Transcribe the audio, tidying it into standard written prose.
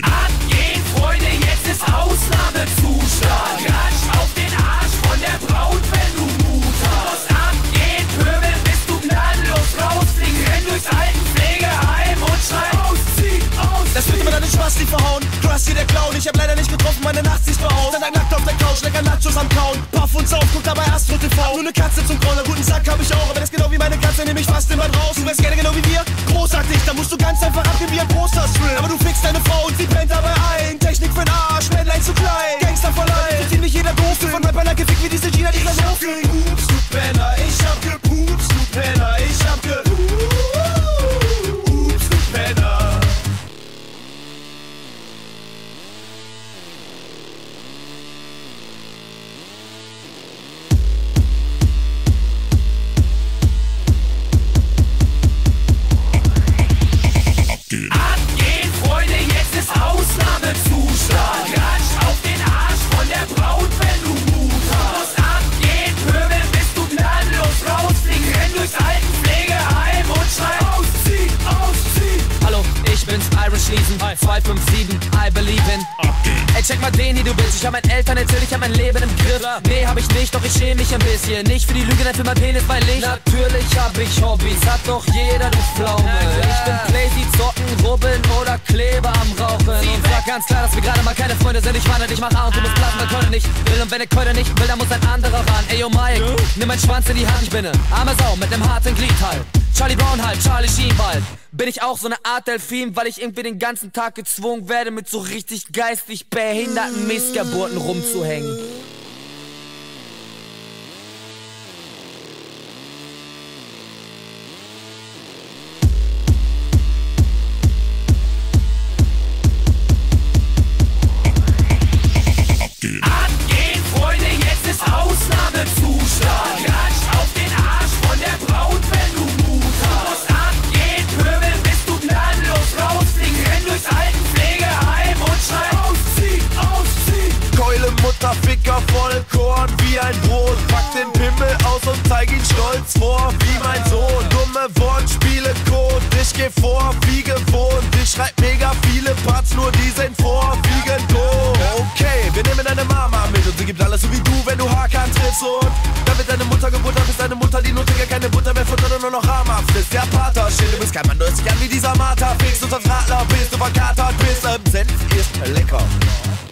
Abgehen, Freunde, jetzt ist Ausnahmezustand. Klatsch auf den Arsch von der Braut, wenn du Mut hast. Abgehen, Pöbel, bis du gnadenlos rausfliegst. Renn durchs Altenpflegeheim und schrei: ausziehen, ausziehen. Das wird immer deinen Spaß nicht verhauen. Krusty der Clown, ich hab leider nicht getroffen, meine Nachtsicht war aus. Dann nackt auf der Couch, lecker Nachos am Kauen. Puff und Sauf, guck dabei Astro TV. Nur ne Katze zum Kraulen, guten Sack hab ich auch. Aber das ist genau wie meine Katze, nehm ich fast immer raus. Du wärst gerne genau wie wir, großartig. Da musst du ganz einfach abgehen wie ein Poster-Stream. Aber du fickst deine Frau und sie pennt dabei ein. Technik für'n Arsch, Männlein zu klein. Gangster voll ein, so ziemlich jeder doof. Von Rappern like gefickt wie diese Gina, die gleich aufgehen. Gepupst, du Penner, ich hab gepupst, du Penner, ich hab gepupst, du Penner. Abgehen, Freunde, jetzt ist Ausnahmezustand. Klatsch auf den Arsch von der Braut, wenn du Mut hast. Abgehen, Pöbel, bis du gnadenlos rausfliegst. Renn durchs Altenpflegeheim und schrei: ausziehen, ausziehen. Hallo, ich bin's, Iron Schließen, 257, I believe in. Ey, check mal den hier, du Bitch. Ich hab meinen Eltern erzählt, ich hab mein Leben im Griff. Nee, hab ich nicht, doch ich schäme mich ein bisschen. Nicht für die Lüge, denn für mein Penis, weil ich. Natürlich hab ich Hobbys, hat doch jeder, du Pflaume. Ich bin crazy, zocken, rubbeln oder Kleber am Rauchen. Und sag ganz klar, dass wir gerade mal keine Freunde sind. Ich wandel, ich mach A und du musst platzen, weil Keule nicht will. Und wenn der Keule nicht will, dann muss ein anderer ran. Ey, yo Mike, nimm meinen Schwanz in die Hand, ich bin ne arme Sau mit nem harten Glied halt. Charlie Brown halt, Charlie Sheen bald. Bin ich auch so eine Art Delfin, weil ich irgendwie den ganzen Tag gezwungen werde, mit so richtig geistig behinderten Missgeburten rumzuhängen. Abgehen, Freunde, jetzt ist Ausnahmezustand. Klatsch auf den Arsch von der Braut, wenn du Mut hast. Abgehen, Pöbel, bis du gnadenlos rausfliegst. Renn durchs Altenpflegeheim und schrei: ausziehen, ausziehen. Keule, Mutter, Ficker, voll Korn wie ein Brot. Pack den Pimmel aus und zeig ihn stolz vor, wie mein Sohn. Dumme Wortspiele, Code, ich geh vor, wie gewohnt. Ich schreib mega viele Parts, nur die sind vorwiegend doof. Okay, wir nehmen deine Mama mit und sie gibt alles so wie du, wenn du Hakan triffst. Und da wird deine Mutter gebuttert, bis deine Mutter die Nutte gar keine Butter mehr futtert und nur noch Rama frisst. Der Pater steht, du bist kein Mann, du hörst dich an wie dieser Martha. Fix, du sonst Radler bist, du verkatert bist. Senf ist lecker.